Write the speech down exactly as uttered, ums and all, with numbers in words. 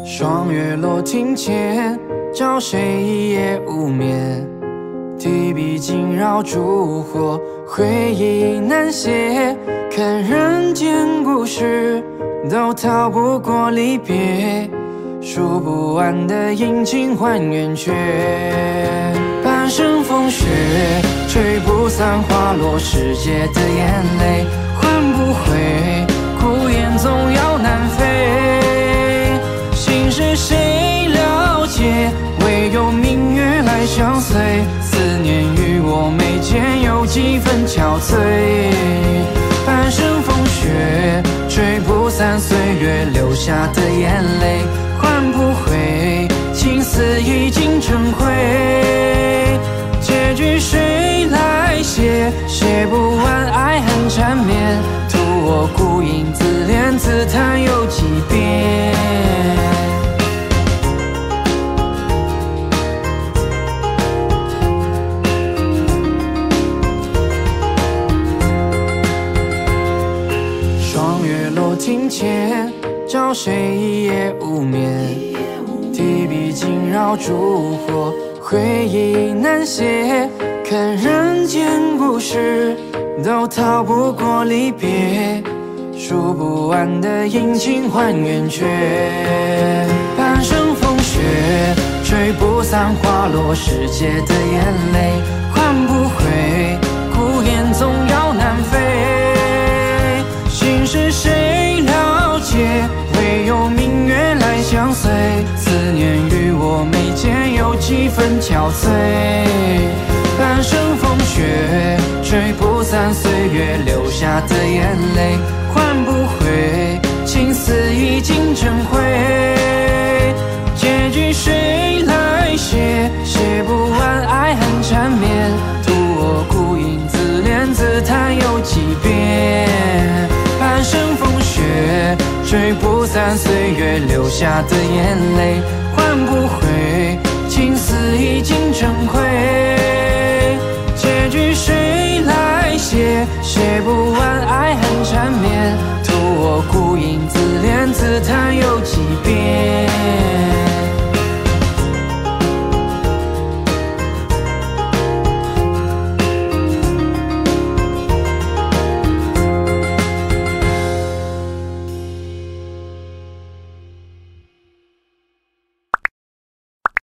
霜月落庭前，找谁一夜无眠？提笔惊扰烛火，回忆难写。看人间故事，都逃不过离别。数不完的阴晴换圆缺，半生风雪，吹不散花落世界的眼泪，换不回，苦言总要南飞。心事谁了解？唯有明月来相随。思念与我眉间有几分憔悴。半生风雪，吹不散岁月留下的眼泪，换不回，情丝已经成灰。结局谁来写？写不完爱恨缠绵，图我孤影自怜自叹有几遍。庭前，找谁一夜无眠？提笔惊扰烛火，回忆难写。看人间故事，都逃不过离别。数不完的阴晴换圆缺，半生风雪，吹不散花落世界的眼泪，换不回，苦言总要南飞。心事谁了解？唯有明月来相随。思念与我眉间有几分憔悴。半生风雪，吹不散岁月留下的眼泪，换不回，情丝已经成灰。结局谁来写？写不完爱恨缠绵，图我孤影自怜自叹有几遍。半生风雪，吹不散岁月留下的眼泪，换不回，情丝已经成灰。结局谁来写？写不完爱恨缠绵，